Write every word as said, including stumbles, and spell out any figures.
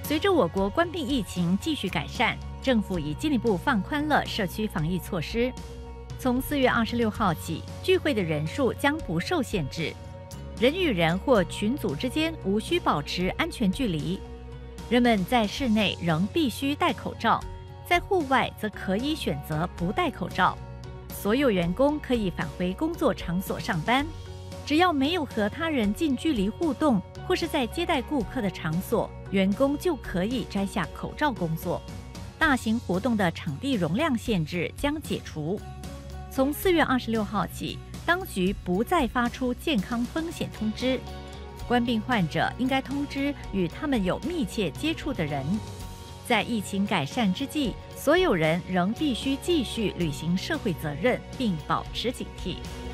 随着我国冠病疫情继续改善，政府已进一步放宽了社区防疫措施。从四月二十六号起，聚会的人数将不受限制，人与人或群组之间无需保持安全距离。人们在室内仍必须戴口罩，在户外则可以选择不戴口罩。所有员工可以返回工作场所上班，只要没有和他人近距离互动，或是在接待顾客的场所，员工就可以摘下口罩工作。大型活动的场地容量限制将解除。从四月二十六号起，当局不再发出健康风险通知，冠病患者应该通知与他们有密切接触的人。在疫情改善之际，所有人仍必须继续履行社会责任，并保持警惕。